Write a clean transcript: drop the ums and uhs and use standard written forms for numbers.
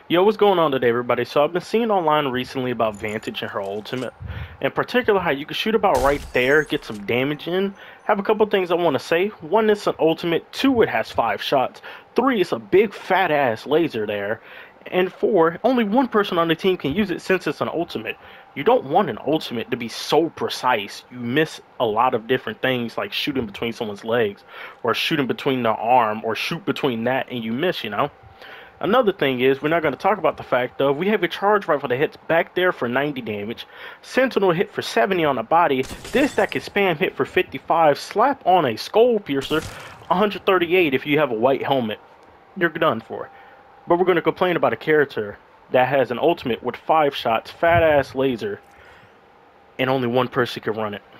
Yo, what's going on today, everybody? So I've been seeing online recently about Vantage and her ultimate. In particular, how you can shoot about right there, get some damage in. Have a couple things I want to say. One, it's an ultimate. Two, it has 5 shots. Three, it's a big fat ass laser there. And four, only one person on the team can use it since it's an ultimate. You don't want an ultimate to be so precise. You miss a lot of different things like shooting between someone's legs or shooting between their arm or shoot between that and you miss. Another thing is, we're not going to talk about the fact of we have a charge rifle that hits back there for 90 damage, Sentinel hit for 70 on the body, this that can spam hit for 55, slap on a skull piercer, 138 if you have a white helmet. You're done for. But we're going to complain about a character that has an ultimate with 5 shots, fat ass laser, and only one person can run it.